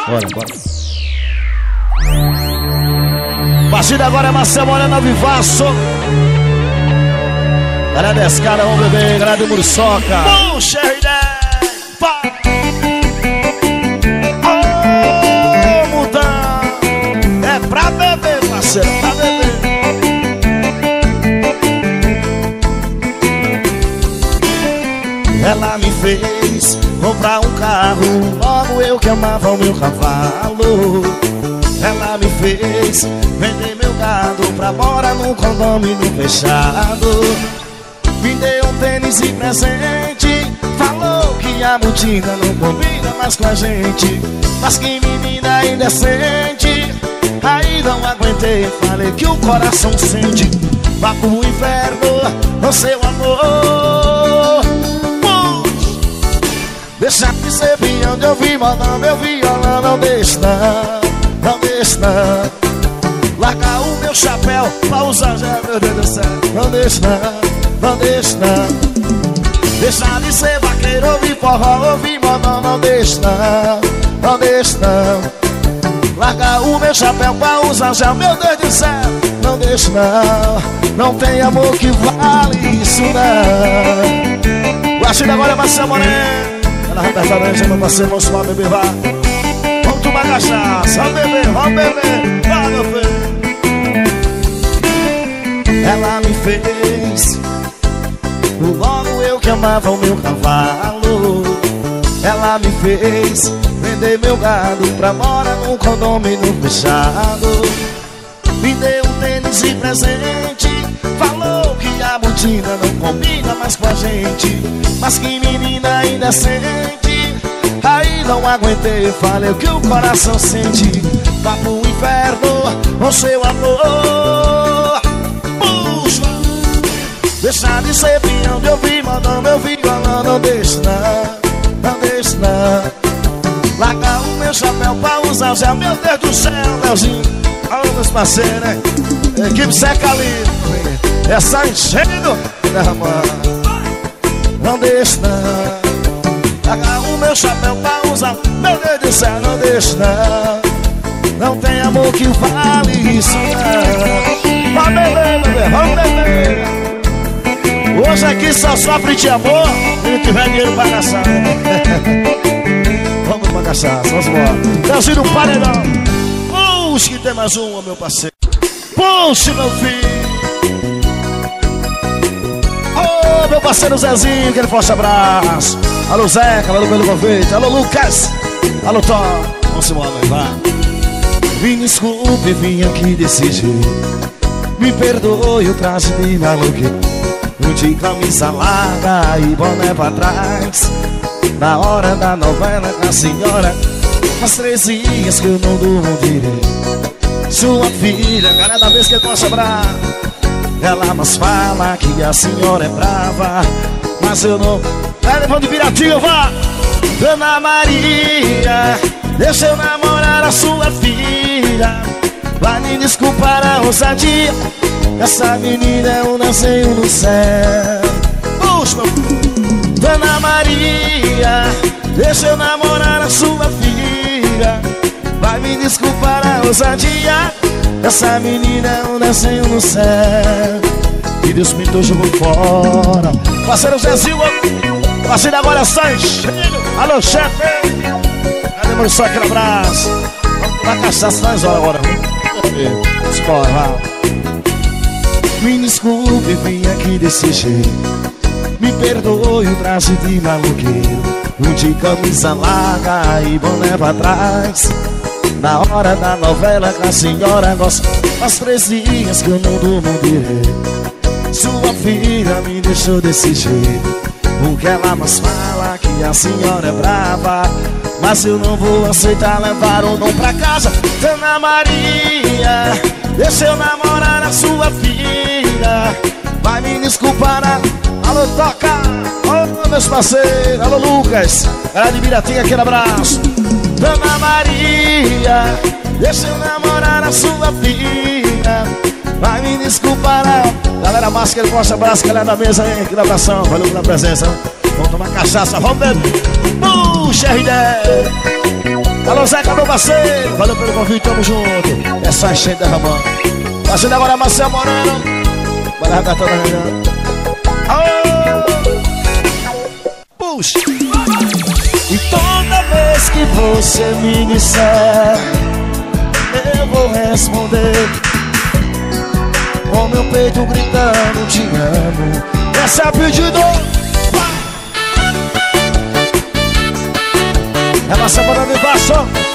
Bora, bora. Partida agora é Marcel Moreno ao vivaço. Galera da escada, vamos beber. Galera de Muriçoca. Puxa, é pra beber, parceiro, pra beber. Ela me fez comprar um carro, logo eu que amava o meu cavalo. Ela me fez vender meu gado pra morar num condomínio fechado. Me deu um tênis de presente, falou que a botina não combina mais com a gente. Mas que menina indecente, aí não aguentei, falei que o coração sente. Vá pro inferno, o seu amor. Deixa de ser pião de ouvir modão, meu violão. Não deixa não, não deixa não. Larga o meu chapéu pra usar já, meu Deus do céu. Não deixa não, não deixa não. Deixa de ser vaqueiro, ouvir forró, ouvir modão. Não deixa não, não deixa não. Larga o meu chapéu pra usar já, meu Deus do céu. Não deixa não, não tem amor que vale isso não. O Achida agora é Marcel Moreno. Ela vai restaurante, meu parceiro, vamos lá beber, vá. Vamos tomar cachaça, vamos beber, vá meu filho. Ela me fez, logo eu que amava o meu cavalo. Ela me fez vender meu gado pra morar num condomínio fechado. Me deu um tênis de presente, falou que a botina não combina mais com a gente. Mas que menina indecente, aí não aguentei, falei que o coração sente. Vá pro inferno, o seu amor. Puxa, deixa de ser pião de ouvir modão, meu violão. Não deixa não, não deixa não. Larga o meu chapéu pra usar o céu, meu Deus do céu, Leozinho. Alô, meus parceiros, né? Equipe Seca Livre. Essa enchendo, derramando. Não deixa não. Larga o meu chapéu pra usar, meu Deus do céu. Não deixa não. Não tem amor que vale isso não. Vamos beber, beber, vamos beber. Hoje aqui só sofre de amor se não tiver dinheiro pra caçar. Vamos pra cachaça, vamos embora. Leozinho do paredão. Puxa que tem mais uma, meu parceiro. Puxa, meu filho. Ô, meu parceiro Zezinho, aquele forte abraço. Alô, Zeca, alô, pelo convite. Alô, Lucas. Alô, Tom. Vamos embora, vai. Me desculpe, vim aqui desse jeito. Me perdoe, eu traje de maluqueiro. De camisa larga e boné pra trás. Na hora da novela com a senhora. Faz 3 dias que eu não durmo direito. Sua filha, cada vez que eu posso abrar, ela mas fala que a senhora é brava. Mas eu não. Vai levando de Piratinho, vá! Dona Maria, deixa eu namorar a sua filha. Vai me desculpar a ousadia, essa menina é um desenho no céu. Puxa, Dona Maria, deixa eu namorar a sua filha. Vai me desculpar a ousadia, essa menina é um desenho no céu. E Deus pintou, jogou fora. Parceiro Zezinho, parceiro agora Sanches. Alô, chefe. Cadê só aquele abraço? Vamos tomar cachaça nas horas agora. Escola, vai. Me desculpe, vim aqui desse jeito. Me perdoe o traje de maluqueiro. De camisa larga e boné pra trás. Na hora da novela que a senhora gosta. Faz 3 dias que eu não durmo direito. Sua filha me deixou desse jeito. Porque ela mas fala que a senhora é brava. Mas eu não vou aceitar levar o dom pra casa. Dona Maria, deixa eu namorar a sua filha. Vai me desculpar a... Alô, toca! Alô, meus parceiros! Alô, Lucas! Galera de Miratinha, aquele abraço! Dona Maria, deixa eu namorar a sua filha. Vai me desculpar a... Galera, máscara, ele forte abraço, galera da mesa aí, aquele abração. Valeu pela presença. Vamos tomar cachaça, vamos beber. Puxa, RD! Alô, Zeca, meu parceiro. Valeu pelo convite, tamo junto. É só encher derramando. Fazendo agora Marcelo Moreno. Bora arregatar na região. Puxa. E toda vez que você me disser, eu vou responder com meu peito gritando te amo. Essa é a pedido. É uma semana de baixo.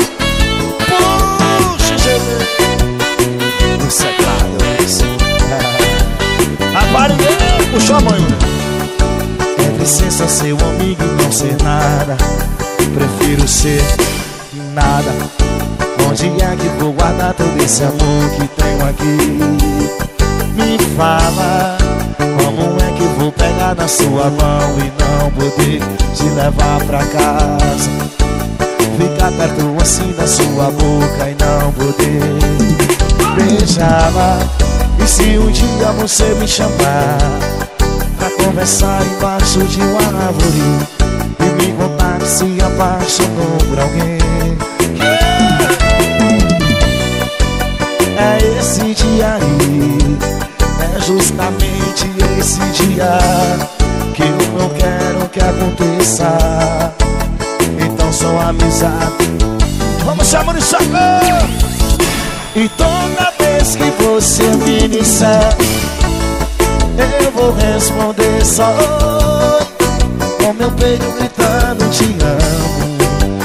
Puxa, gente. Isso é claro, isso. Rapaz, ninguém puxou a mãe. É licença ser um amigo e não ser nada. Prefiro ser nada. Onde é que vou guardar todo esse amor que tenho aqui? Me fala, como é que vou pegar na sua mão e não poder te levar pra casa? Ficar perto assim da sua boca e não poder beijá-la. E se um dia você me chamar pra conversar embaixo de uma árvore e me contar que se apaixonou por alguém, é esse dia aí, é justamente esse dia que eu não quero que aconteça. Então só amizade, vamos chamar de chapéu. E toda vez que você me disser, eu vou responder só oi, com meu peito gritando te amo.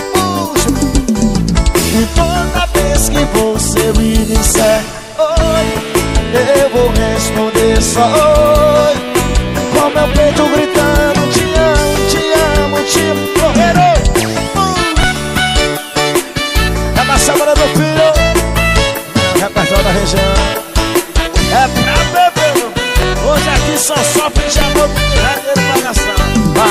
E toda vez que você me disser oi, eu vou responder só oi, com meu peito gritando te amo, te amo, te amo. Correram! É na semana do filho, é o repertório da região. É pra beber, hoje aqui só sofre de amor, brincadeira e pagação.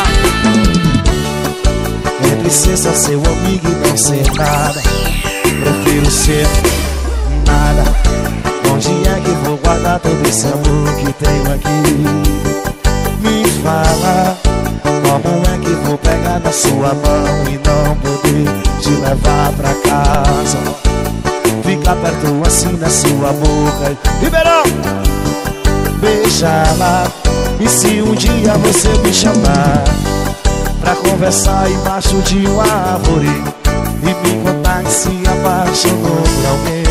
É licença seu amigo e não ser nada. Prefiro ser nada. Onde é que vou guardar todo esse amor que tenho aqui? Me fala, como é que vou pegar na sua mão e não poder te levar pra casa? Ficar perto assim da sua boca, Ribeirão, beijá-la. E se um dia você me chamar pra conversar embaixo de uma árvore e me contar que se apaixonou por alguém,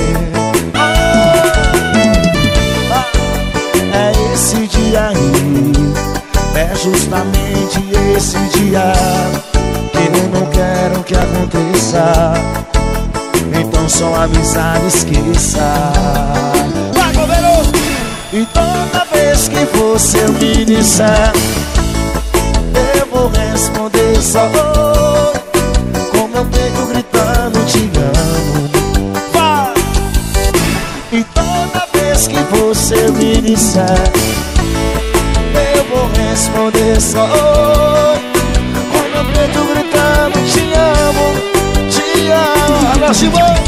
é esse dia aí, é justamente esse dia que eu não quero que aconteça. Então só amizade esqueça. Vai, governo! E toda vez que você me disser, eu vou responder só oi, com meu peito gritando te amo. Vai! E toda vez que você me disser, eu vou responder só oi, com meu peito gritando te amo, te amo. Abraço, bom!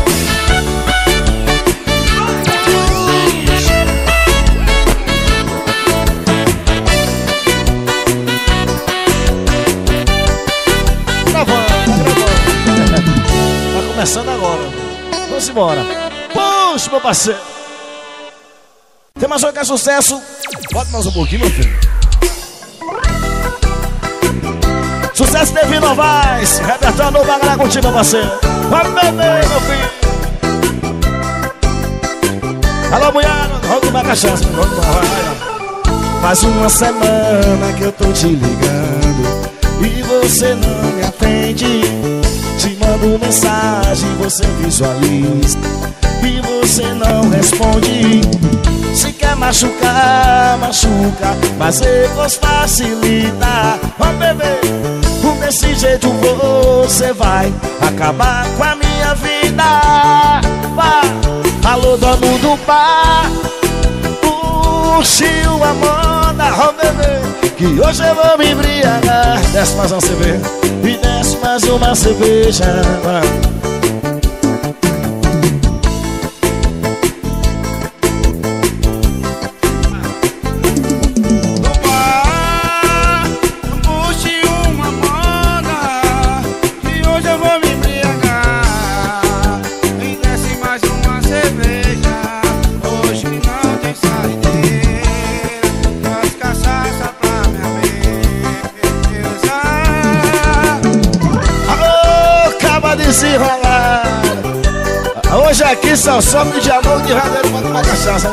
Começando agora, vamos embora. Puxa, meu parceiro. Tem mais um que é sucesso. Bota mais um pouquinho, meu filho. Sucesso Devi Novaes. Repertório novo, galera, contigo, meu parceiro. Vamos beber, meu filho. Alô, mulher, vamos tomar cachaça. Faz uma semana que eu tô te ligando e você não me atende. Te mando mensagem, você visualiza e você não responde. Se quer machucar, machuca, mas erros facilita. Ó, bebê, desse jeito você vai acabar com a minha vida. Vá, alô, dono do bar, puxe uma moda. Ó, bebê, que hoje eu vou me embriagar. Desce mais uma cerveja e desce mais uma cerveja. Puxe uma moda, que hoje eu vou me embriagar. Hoje aqui só some de amor de radeiro pra tomar cachaça.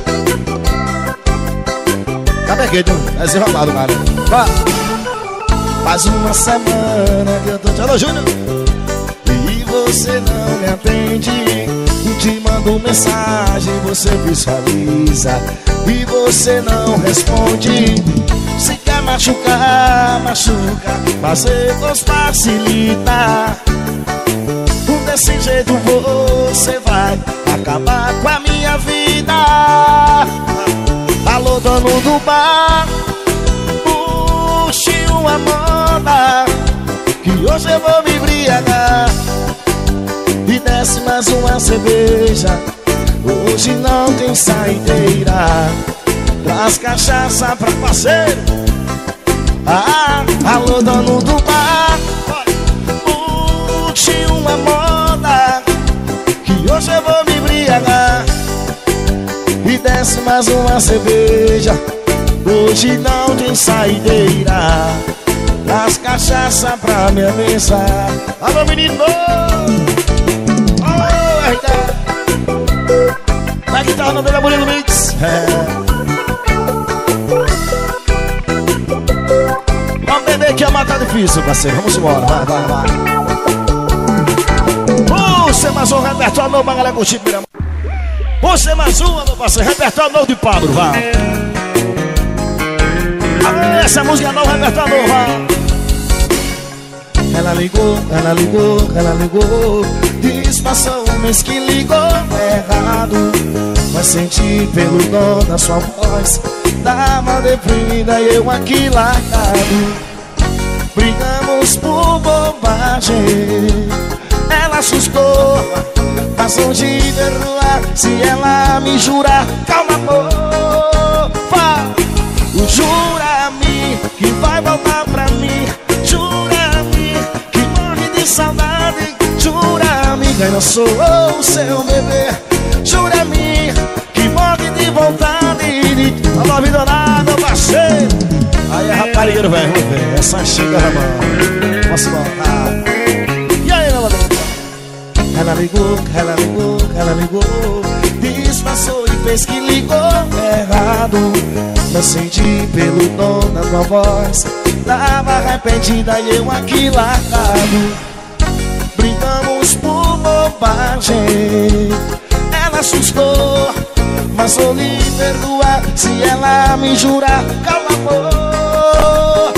Cabe aqui, é desenrolado, cara. Vai. Faz uma semana que eu tô te... Alô, Júnior. E você não me atende. Te mando mensagem, você visualiza e você não responde. Se quer machucar, machuca, fazer nos facilita. Desse jeito você vai acabar com a minha vida. Alô, dono do bar, puxe uma moda, que hoje eu vou me embriagar. E desce mais uma cerveja, hoje não tem saideira. Traz cachaça pra parceiro. Alô, dono do bar, puxe uma moda, que hoje eu vou me embriagar. E desce mais uma cerveja, hoje não tem saideira. Traz cachaça pra minha mesa. Alô, menino! Na guitarra no meio da Murilo Mix. Vamos beber que a mata tá difícil, parceiro. Vamos embora, vai. Você mais um repertório novo pra galera curtir. Você mais uma, meu parceiro. Repertório novo de Pablo, vai. Essa música é nova, repertório novo, vai. Ela ligou. Diz passou um mês que ligou errado. Mas senti pelo dom da sua voz, tava deprimida e eu aqui largado. Brigamos por bobagem, ela assustou, passou de perdoar. Se ela me jurar, calma amor, jura-me que vai voltar pra mim. Jura-me que morre de saudade. Jura-me que eu não sou o seu bebê. Jura-me que morre de vontade de... Alô, Vidonado, meu parceiro. Aí é raparigueiro, velho, vamos ver. Essa chega, Ramão. Posso voltar. E aí, meu amigo? Ela ligou. Disfarçou e fez que ligou errado. Não senti pelo tom da tua voz, tava arrependida e eu aqui largado. Brigamos por bobagem, ela assustou, mas vou lhe perdoar. Se ela me jurar, calma amor,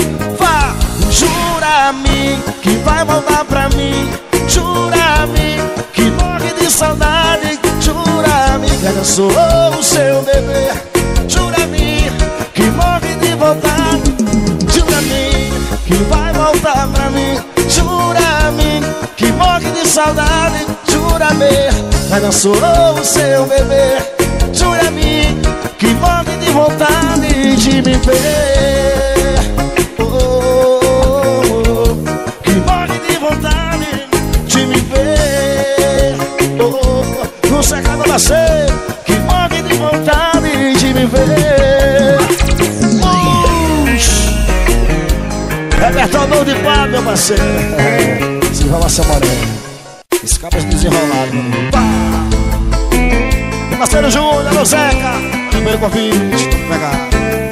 jura-me que vai voltar pra mim. Jura-me que morre de saudade. Jura-me que eu sou o seu bebê. Jura-me que morre de vontade. Jura-me que vai voltar pra mim. Jura-me que morre de saudade. Jura-me que eu sou o seu bebê. Jura-me que morre de vontade de me ver. Que morre de vontade de me ver. No secado da sede, que morre de vontade de me ver. Repertório de pá, meu parceiro. Desenrolação morena. Escapas desenroladas, meu amigo. Parceiro Júnior, alô Zeca. Primeiro convite, pegar.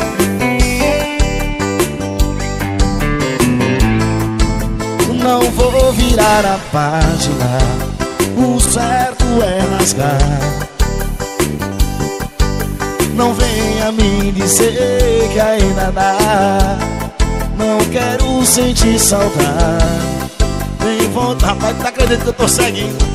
Não vou virar a página, o certo é rasgar. Não venha me dizer que ainda dá. Não quero sentir saudade. Tem vontade, rapaz, tá acreditando que eu tô seguindo.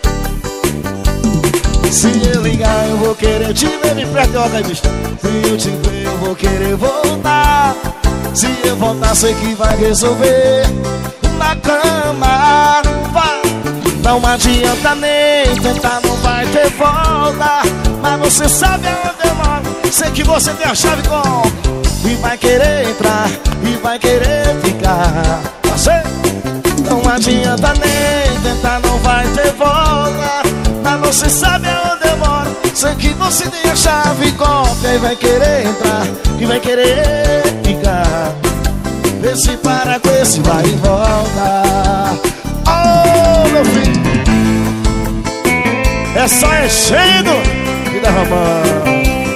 Se eu ligar eu vou querer te ver, me perto, olha aí, bicho. Se eu te ver eu vou querer voltar. Se eu voltar sei que vai resolver na cama. Não adianta nem tentar, não vai ter volta. Mas você sabe aonde eu moro, sei que você tem a chave com. E vai querer entrar, e vai querer ficar. Você não adianta nem tentar, não vai ter volta. Mas você sabe aonde eu moro, sei que você tem a chave cópia. E vai querer entrar, e vai querer ficar. Vê se para com esse vai e volta. Oh, meu filho. É só enchendo e derramando.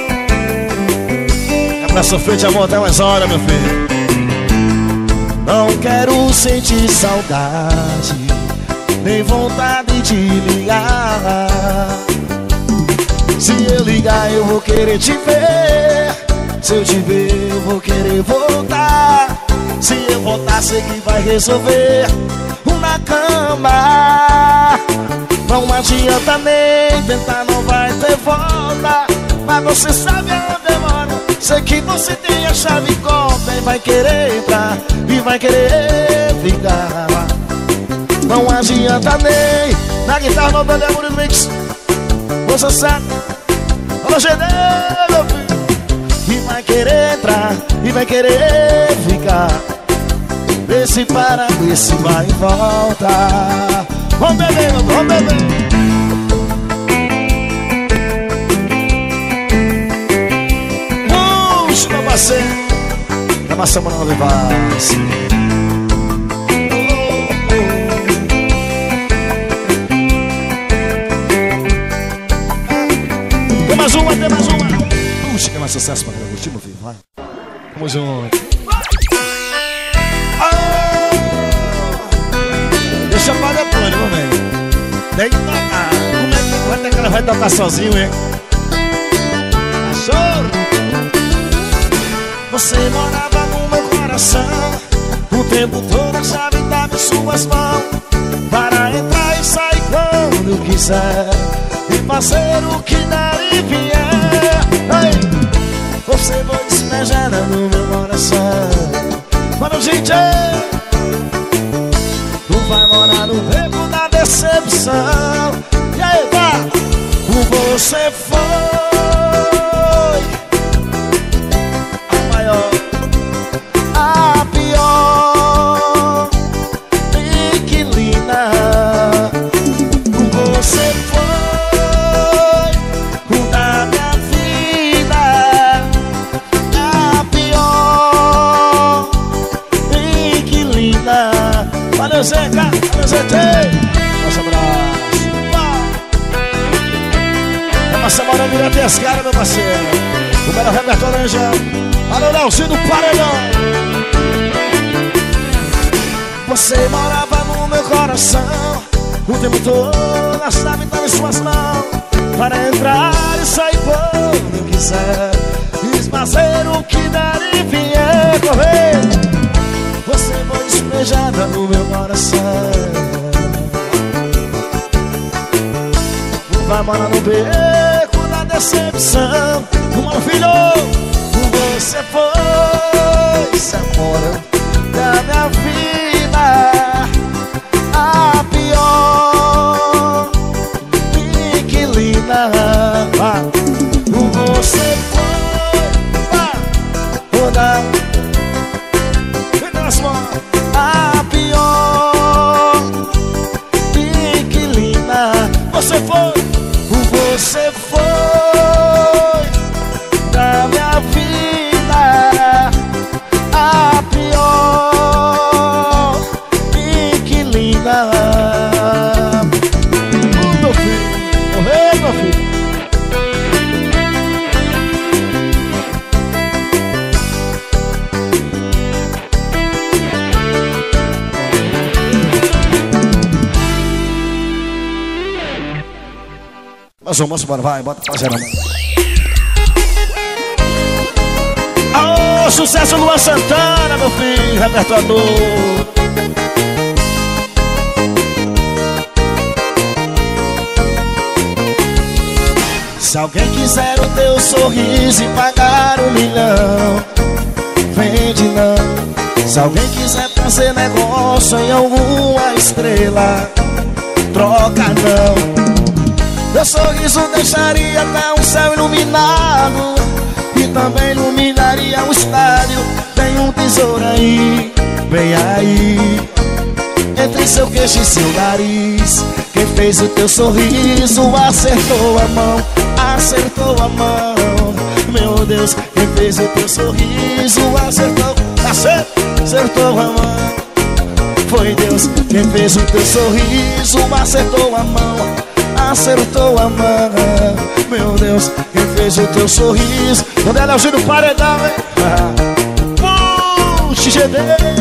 É pra sofrer de amor até umas horas, meu filho. Não quero sentir saudade, nem vontade de ligar. Se eu ligar eu vou querer te ver. Se eu te ver eu vou querer voltar. Se eu voltar sei que vai resolver na cama. Não adianta nem tentar, não vai ter volta. Mas você sabe aonde eu moro. Sei que você tem a chave corta e vai querer entrar e vai querer ficar. Não adianta nem na guitarra no Belém Amor Mix. Você sabe. Alô, Gedê, meu filho. E vai querer entrar e vai querer ficar. Vê se para, vê se vai e volta. Vamos beber, vamos beber. Puxa, meu parceiro. É uma semana de vaz. Tem mais uma, tem mais uma. Puxa, que é mais sucesso pra curtir, meu filho. Vai. Vamos junto. Deixa pra depois, meu velho. Tem que tocar. Como é que vai ter que ela vai tocar sozinho, hein? Choro. Você morava no meu coração. O tempo todo a chave tava em suas mãos. Para entrar e sair quando eu quiser. E fazer o que der e vier. Ei, você foi despejada no meu coração. Mano, DJ, tu vai morar no beco da decepção. E aí, vai! Você foi a maior, a pior inquilina. Você foi o da minha vida, a pior inquilina. Valeu, Zeca, valeu, Zetei. Nossa, abraço. É uma semana virando as caras, meu parceiro. O melhor repertório Laranja. Valeu, Leozinho do Paredão. Você morava no meu coração. O tempo todo a chave estava em suas mãos. Para entrar e sair quando eu quiser. E fazer o que der e vier correr. Você foi despejada no meu coração. Vai morar no beco da decepção. Meu filho, você foi, se fora da minha vida, a pior inquilina. Você foi toda a pior inquilina. Você foi da minha vida, a pior inquilina. Meu filho, morreu, meu filho. Mais um moço, bora, vai, bota pra geral. Aô, sucesso Luan Santana, meu filho, repertório novo. Se alguém quiser o teu sorriso e pagar 1 milhão, vende não. Se alguém quiser fazer negócio em alguma estrela, troca não. Meu sorriso deixaria até um céu iluminado e também iluminaria um estádio. Tem um tesouro aí, bem aí, entre seu queixo e seu nariz. Quem fez o teu sorriso acertou a mão, acertou a mão. Meu Deus, quem fez o teu sorriso acertou, acertou a mão. Foi Deus, quem fez o teu sorriso acertou a mão, acertou a mão. Meu Deus, quem fez o teu sorriso? Quando é Leozinho no paredão, hein? XGD.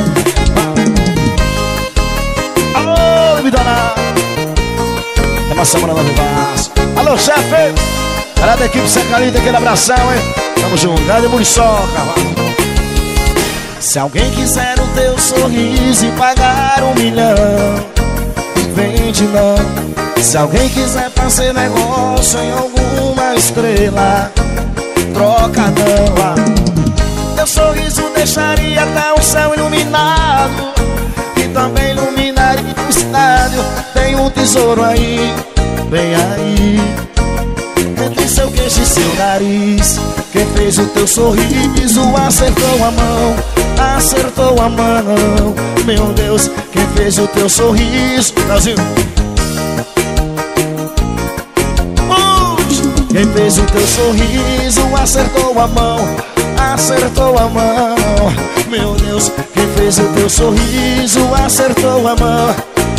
Alô, me dona. É uma semana lá no Vasco. Alô, chefe. Galera da equipe Secalita, aquele abração, hein? Tamo junto, grande Muriçoca. Se alguém quiser o teu sorriso e pagar 1 milhão, vende não. Se alguém quiser fazer negócio em alguma estrela, troca não. Teu sorriso deixaria até o céu iluminado, e também iluminaria o estádio. Tem um tesouro aí, bem aí, entre seu queixo e seu nariz. Quem fez o teu sorriso acertou a mão, acertou a mão. Meu Deus, quem fez o teu sorriso? Brasil. Quem fez o teu sorriso acertou a mão, acertou a mão. Meu Deus, quem fez o teu sorriso acertou a mão.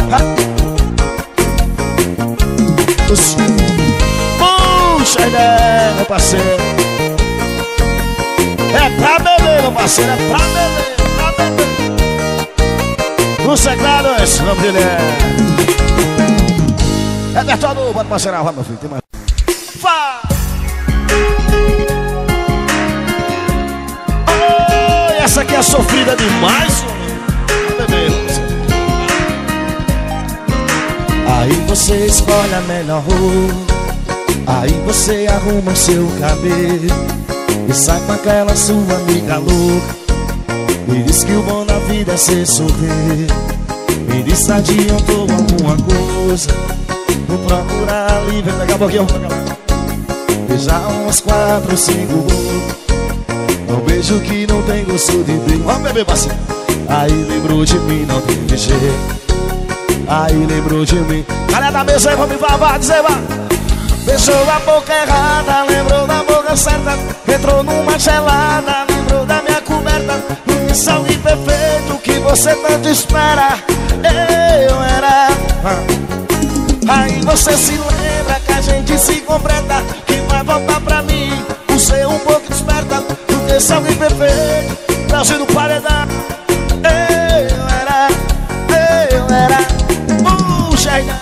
Puxa, né, meu parceiro. É pra beber, meu parceiro, é pra beber, pra beber. Os segredos, vamos dele. É Bertoldo, pode parceirar, vai, meu filho, tem mais. Oh, essa aqui é sofrida demais, vai beber. Aí você escolhe a melhor roupa, aí você arruma o seu cabelo e sai com aquela sua amiga louca. Me diz que o bom da vida é ser sorrir. Me diz se adiantou alguma coisa. Vou procurar ali, vem pegar um pouquinho. Beijar umas 4 ou 5 bocas. Um beijo que não tem gosto de beijo. Vamos beber, parceiro. Aí lembrou de mim, não teve jeito. Aí lembrou de mim. Galera da mesa aí, vamos vai dizer, vai. Beijou a boca errada, lembrou da boca certa. Entrou numa gelada, lembrou da minha coberta. No salve perfeito que você tanto espera, eu era. Aí você se lembra que a gente se completa, que vai voltar pra mim, por ser um pouco desperta. Porque salve perfeito, Brasil do paredão, eu era. Puxa aí.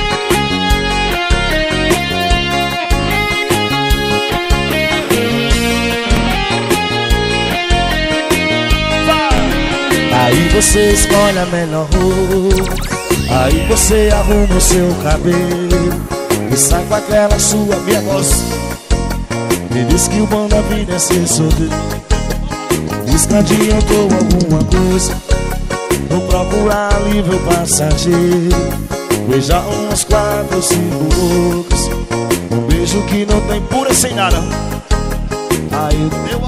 Aí você escolhe a melhor roupa, aí você arruma o seu cabelo e sai com aquela sua minha voz. Me diz que o bom da vida é ser solteiro. Diz que adiantou alguma coisa. Vou procurar livro passageiro. Beijar umas 4 ou 5 bocas. Um beijo que não tem pura sem nada. Aí deu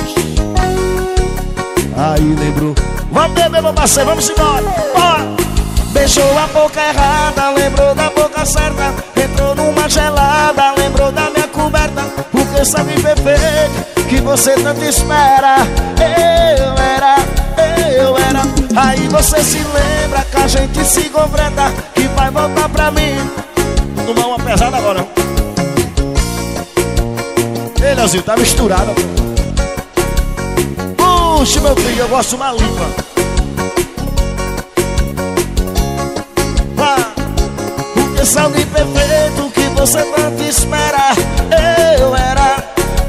a... Aí lembrou. Vamos beber, meu parceiro, vamos embora. Bora. Beijou a boca errada, lembrou da boca certa. Entrou numa gelada, lembrou da minha coberta. Porque sabe perfeito que você tanto espera, eu era. Aí você se lembra que a gente se completa, que vai voltar pra mim. Vou tomar uma pesada agora. Ei, Leozinho, tá misturado. Puxa, meu filho, eu gosto de uma limpa. Porque salve perfeito que você tanto espera, eu era.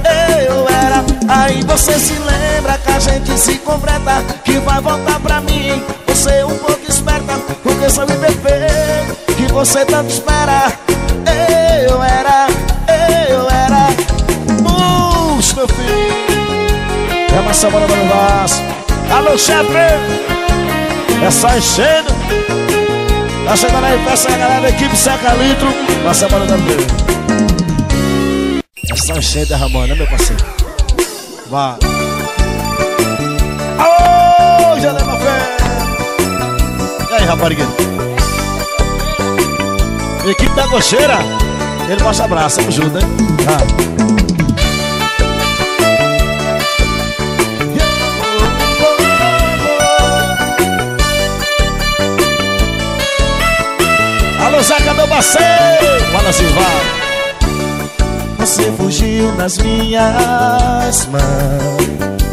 Aí você se lembra que a gente se completa, que vai voltar pra mim, você é um pouco esperta. Porque salve perfeito que você tanto espera, eu era. Puxa, meu filho. É uma semana no Vasco. Alô, chefe. É só enchendo. Tá chegando aí, peça a galera da equipe Seca Litro. Uma semana da vez. É só enchendo, derramando, né, meu parceiro? Vai. Aô, já leva fé. E aí, raparigueiro? Equipe da Cocheira. Ele mostra abraço, tamo junto, hein? Alô, Zeca, meu parceiro. Fala, vai. Você fugiu nas minhas mãos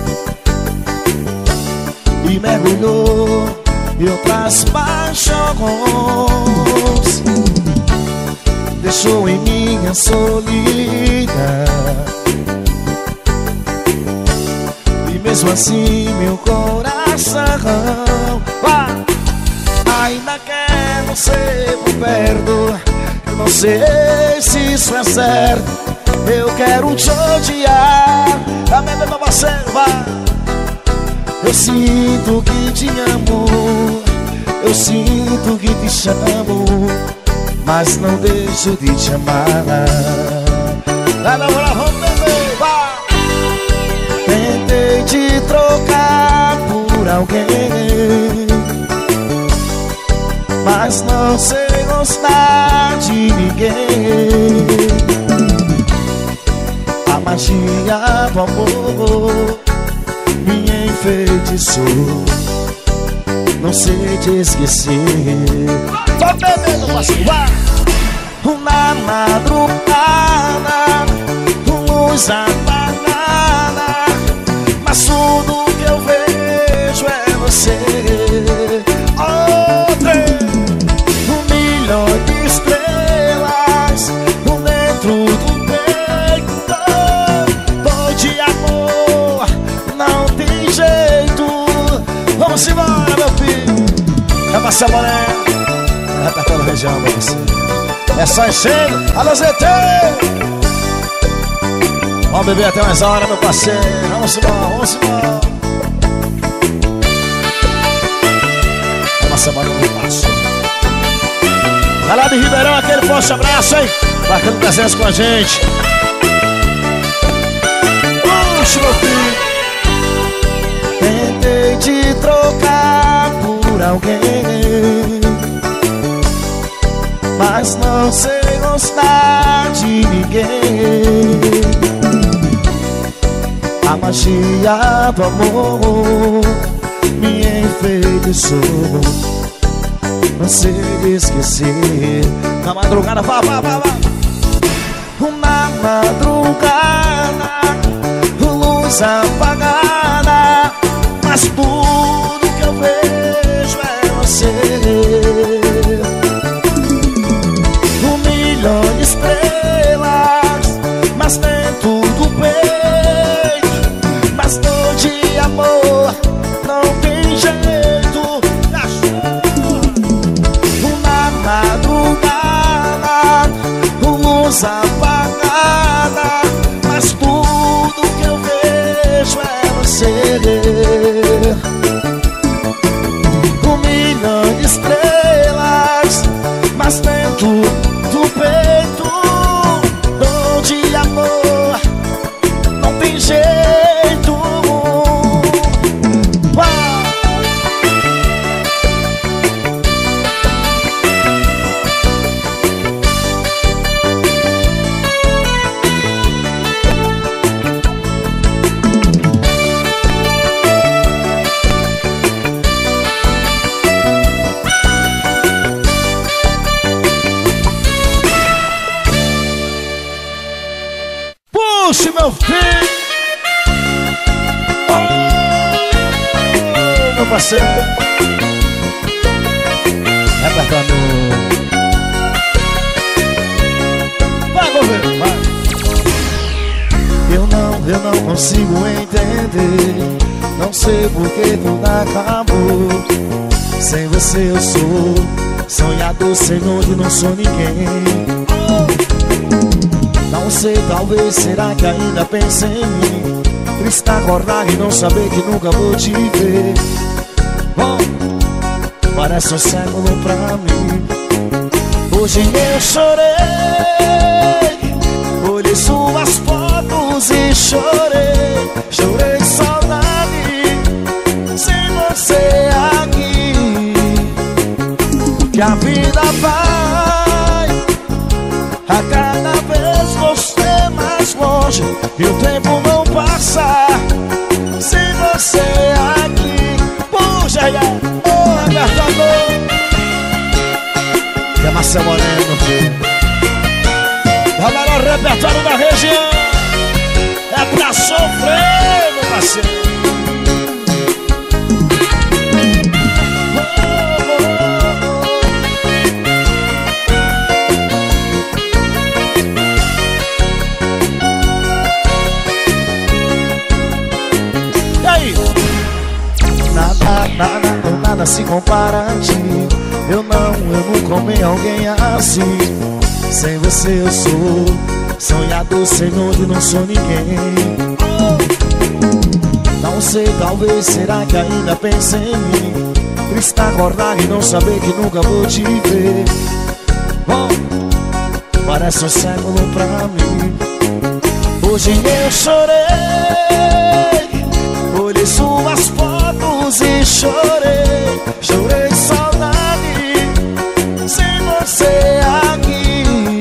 e mergulhou em outras paixões. Deixou em minha solidão e mesmo assim meu coração ainda quer você por perto. Eu não sei se isso é certo. Eu quero te odiar. A minha pra você vai. Eu sinto que te amo, eu sinto que te chamo, mas não deixo de te amar. Vamos beber, vai. Tentei te trocar por alguém, mas não sei gostar de ninguém. A magia do amor me enfeitiçou, não sei te esquecer. Tô bebendo, parceiro, vai! Na madrugada, luz apagada, mas tudo que eu vejo é você. Milhão de estrelas dentro do peito, dor de amor, não tem jeito. Vamos embora, meu filho. É Marcelo Moreno, é pra toda a região pra você. É só enchendo, alô ZT. Vamos beber até mais hora, meu parceiro. Vamos embora, vamos embora. É Marcelo Moreno, meu parceiro. Vai lá de Ribeirão, aquele forte abraço, hein? Marcando presença com a gente. Puxa, meu filho. Tentei te trocar por alguém, mas não sei gostar de ninguém. A magia do amor me enfeitiçou, não sei esquecer. Na madrugada, vá. Na madrugada, luz apagada, mas tudo que eu vejo é você. Milhão de estrelas, mas dentro do peito, mas dor de amor, não tem jeito. Na madrugada, luz apagada, mas tudo que eu vejo é você. Milhão de estrelas, mas dentro do peito, dor de amor, não tem jeito. Puxa, meu filho. Meu parceiro. Apertando. Vai, governo, vai. Eu não consigo entender, não sei por que tudo acabou. Sem você eu sou sonhador, sem onde não sou ninguém. Não sei, talvez, será que ainda pensa em mim? Triste acordar e não saber que nunca vou te ver. Parece um século pra mim. Hoje eu chorei, olhei suas fotos e chorei. Chorei de saudade, sem você aqui. Que a vida vai a cada vez você mais longe, e o tempo não passa sem você aqui. Puxa, oh, apertador. Que é Marcelo Moreno, filho. repertório da região. É pra sofrer, meu parceiro. E aí? Nada se compara a ti. Eu nunca amei alguém assim. Sem você eu sou sonhador, senhor, e não sou ninguém. Não sei, talvez, será que ainda pensa em mim? Triste acordar e não saber que nunca vou te ver. Parece um século pra mim. Hoje eu chorei, olhei suas fotos e chorei. Chorei de saudade, sem você aqui.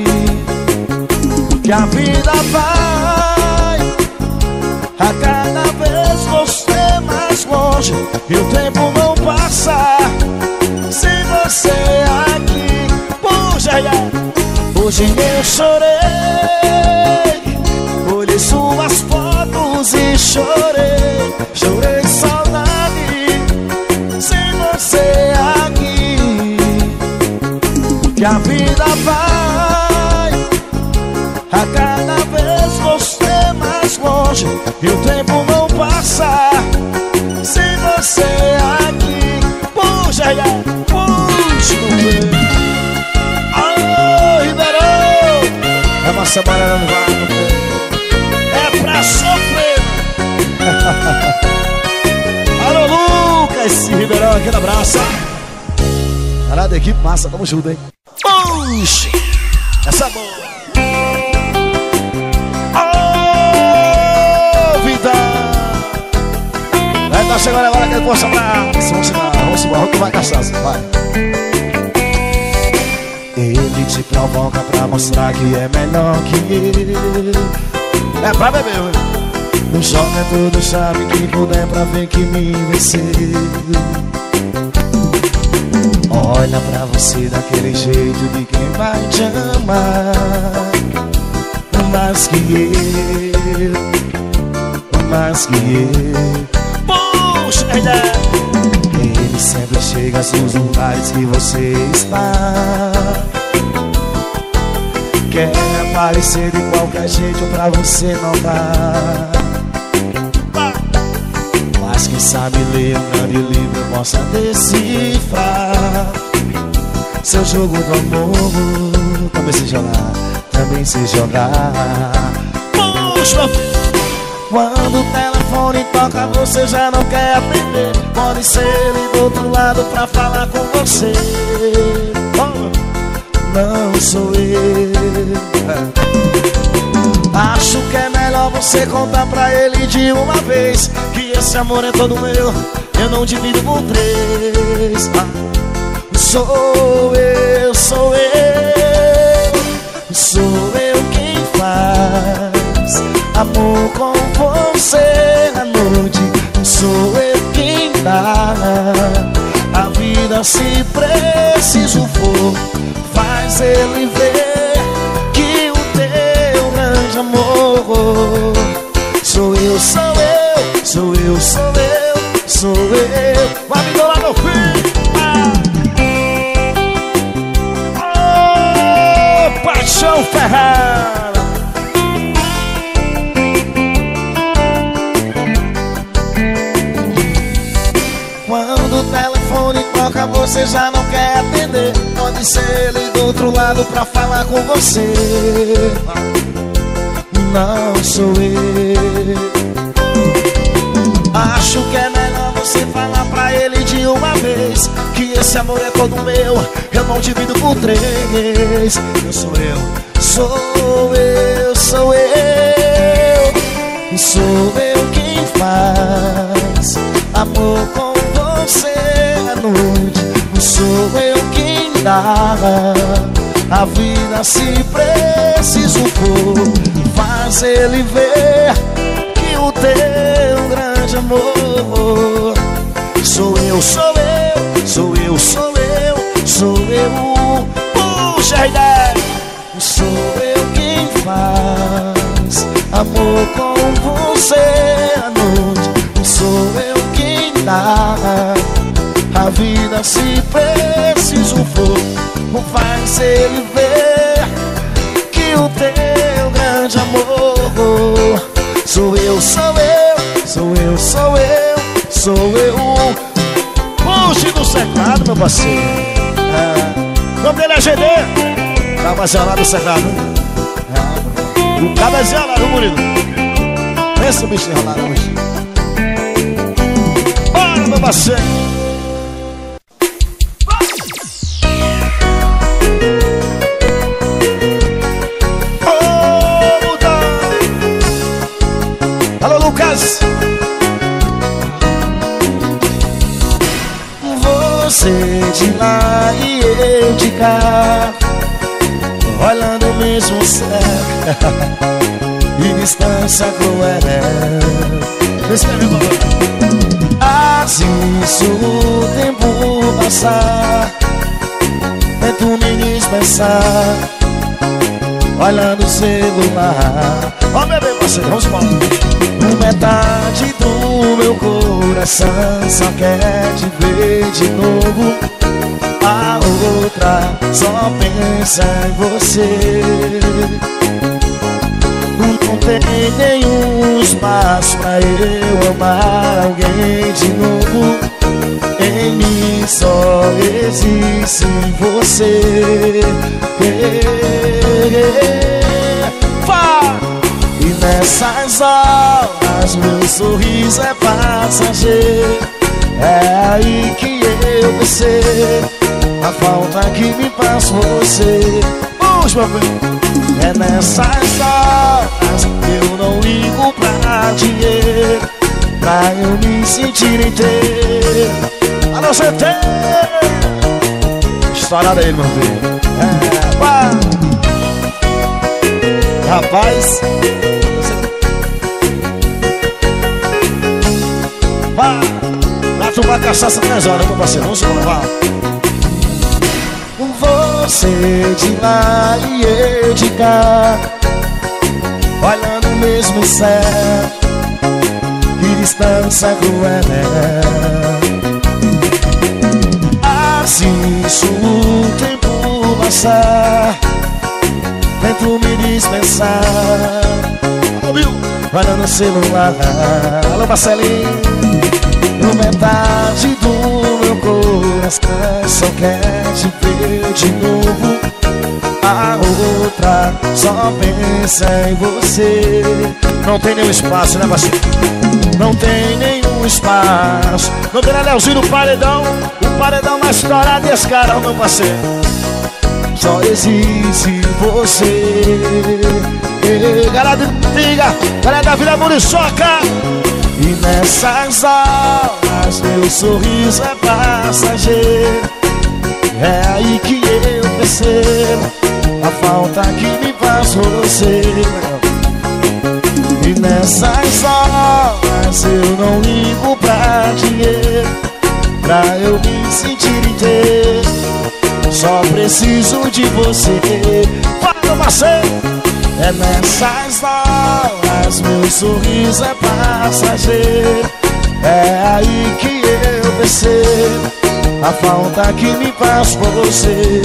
Que a vida vai a cada vez você mais longe, e o tempo não passa sem você aqui. Puxa, hoje eu chorei, olhei suas fotos e chorei. Chorei de saudade, sem você aqui. Que a vida vai a cada vez você mais longe, e o tempo não passa sem você aqui. Puxa, puxa, alô, Ribeirão. É uma semana no ar, é pra sofrer. Alô, Lucas, esse Ribeirão, aquele abraço. Caralho, equipe massa, tamo junto, hein. Puxa, essa é boa. Tá chegando agora que ele possa pra... Vamos embora, que vai cachaça, vai. Ele te provoca pra mostrar que é melhor que ele. É pra beber, ué. No jogo é tudo chave, que puder pra ver que me venceu. Olha pra você daquele jeito de quem vai te amar. Mais que eu, mais que eu. Ele sempre chega nos lugares que você está. Quer aparecer de qualquer jeito pra você notar. Mas quem sabe ler um grande livro possa decifrar seu jogo do amor. Também se jogar, também se jogar. Puxa! Quando o telefone toca, você já não quer atender. Pode ser ele do outro lado pra falar com você. Não sou eu. Acho que é melhor você contar pra ele de uma vez que esse amor é todo meu, eu não divido por três. Sou eu, sou eu, sou eu quem faz amor com você à noite. Sou eu quem dá a vida se preciso for. Faz ele ver que o teu grande amor sou eu, sou eu, sou eu, sou eu, sou eu. Vai me doar, meu filho. Oh, Paixão Ferrara. Quando o telefone toca, você já não quer atender. Pode ser ele do outro lado pra falar com você. Não sou eu. Acho que é melhor você falar pra ele de uma vez que esse amor é todo meu, eu não divido por três. Eu sou eu, sou eu, sou eu, sou eu quem faz amor com você à noite. Sou eu quem dá a vida se preciso for. Faz ele ver que o teu grande amor sou eu, sou eu, sou eu, sou eu, sou eu. Puxa a ideia. Sou eu quem faz Amor com você à noite, sou eu quem dá a vida se preciso for. Faz ele ver que o teu grande amor sou eu, sou eu, sou eu, sou eu, sou eu. Puxe do secado, meu parceiro. O nome dele é GD. Cabazinho lá do secado. O cabazinho lá do Murilo. Pensa o bicho enrolado hoje. Bora, meu parceiro. Alô, Lucas. Você de lá e eu de cá, olhando o mesmo céu e distância cruel. Assiste o tempo passar, tento me dispensar, olhando o celular. Ó, bebê, parceiro, vamos embora. Metade do meu coração só quer te ver de novo. A outra só pensa em você. Não tem nenhum espaço pra eu amar alguém de novo. Em mim só existe você. E nessas horas meu sorriso é passageiro. É aí que eu percebo a falta que me faz você. Puxa, meu bem. É nessas horas que eu não ligo pra dinheiro, pra eu me sentir inteiro. A não ser ter história dele, meu filho. Rapaz, vá lá tomar cachaça 3 horas, meu parceiro. Vamos embora, você de lá e eu de cá, olhando o mesmo céu, que distância cruel. Assisto o tempo passar, tento me dispensar, olhando o celular. Alô, Marcelinho. Metade do meu coração só quer te ver de novo. A outra só pensa em você. Não tem nenhum espaço, né, parceiro? Não tem nenhum espaço. Não tem Leozinho no paredão. O paredão mais estourado desse cara, meu parceiro. Só existe você. Galera de Tiga, galera da Vila Muriçoca. E nessas horas meu sorriso é passageiro. É aí que eu percebo a falta que me faz você. E nessas horas eu não ligo pra dinheiro, pra eu me sentir inteiro. Só preciso de você. Fala, parceiro. É nessas horas meu sorriso é passageiro. É aí que eu percebo a falta que me faz por você.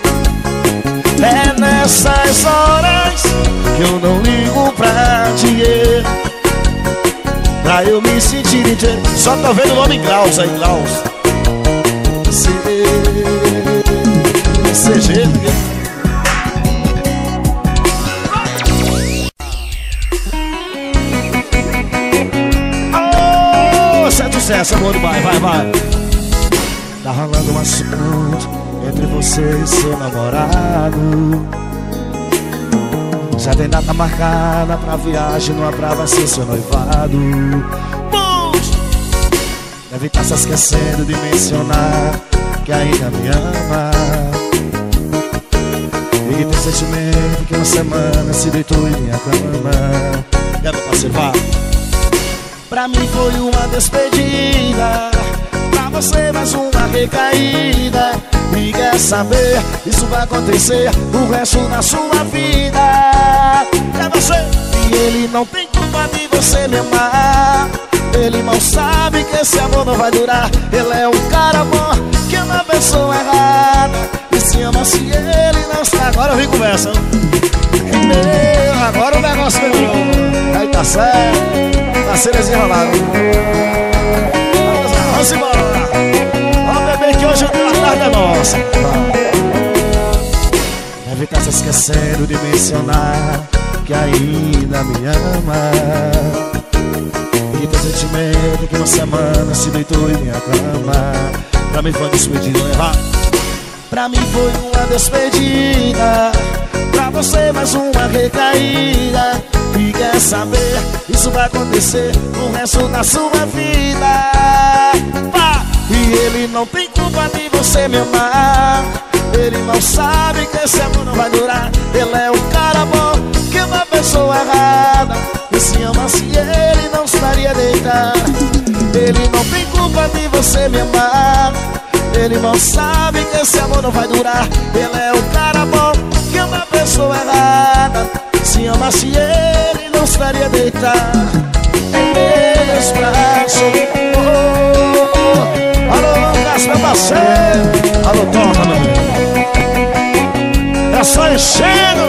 É nessas horas que eu não ligo pra dinheiro, pra eu me sentir inteiro. Só tá vendo o nome em graus aí, graus. CG, ninguém. Sucesso, amor, vai. Tá rolando um assunto entre você e seu namorado. Já tem data marcada pra viagem, numa praia vai ser seu noivado. Deve estar se esquecendo de mencionar que ainda me ama e que tem sentimento que uma semana se deitou em minha cama. Quero participar. Pra mim foi uma despedida, pra você mais uma recaída. E quer saber, isso vai acontecer o resto da sua vida. É você. E ele não tem culpa de você me amar. Ele mal sabe que esse amor não vai durar. Ele é um cara bom que ama a pessoa errada. E se ama se ele não está. Agora eu vi conversa. Agora o negócio melhorou. Aí tá certo. Tá sendo desenrolado. Vamos embora. Vamos beber que hoje a tarde é nossa. Deve estar se esquecendo de mencionar que ainda me ama. E teu sentimento que uma semana se deitou em minha cama. Pra mim foi despedida levar. Pra mim foi uma despedida. Pra você mais uma recaída. E quer saber, isso vai acontecer o resto da sua vida. E ele não tem culpa de você me amar. Ele não sabe que esse amor não vai durar. Ele é um cara bom que ama a pessoa errada. E se ama se ele não estaria deitado. Ele não tem culpa de você me amar. Ele não sabe que esse amor não vai durar. Ele é um cara bom que ama a pessoa errada. Se ama se ele não estaria deitado em meus braços. Alô, Lucas, meu parceiro. Alô, toca, meu amigo. É só enchendo.